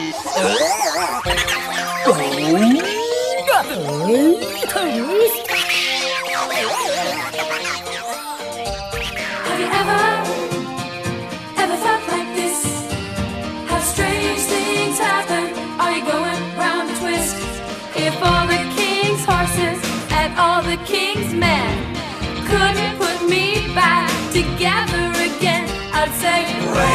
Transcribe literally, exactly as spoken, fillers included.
Have you ever, ever felt like this? How strange things happen. Are you going round a twist? If all the king's horses and all the king's men couldn't put me back together again, I'd say